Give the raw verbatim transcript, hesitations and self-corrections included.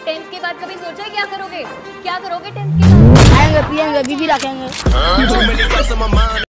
Tenth के बाद कभी सोचा है क्या करोगे? क्या करोगे टेंथ के बाद? आएंगे पिएंगे बीवी रखेंगे।